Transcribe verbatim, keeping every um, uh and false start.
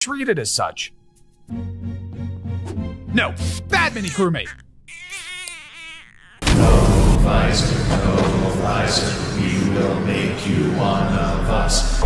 treated as such. No, bad mini crewmate. No visor, no visor, we will make you one of us.